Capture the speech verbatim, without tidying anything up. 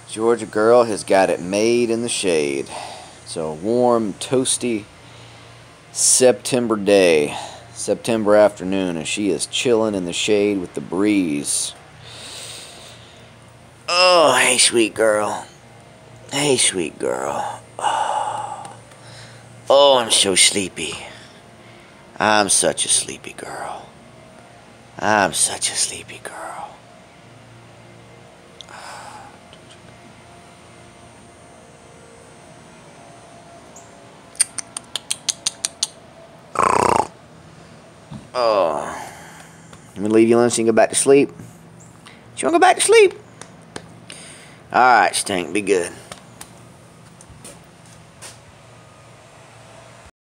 Georgia girl has got it made in the shade. It's a warm, toasty September day, September afternoon, and she is chilling in the shade with the breeze. Oh, hey, sweet girl. Hey, sweet girl. Oh, oh I'm so sleepy. I'm such a sleepy girl. I'm such a sleepy girl. Oh, let me leave you alone so you can go back to sleep. You want to go back to sleep? All right, Stink, be good.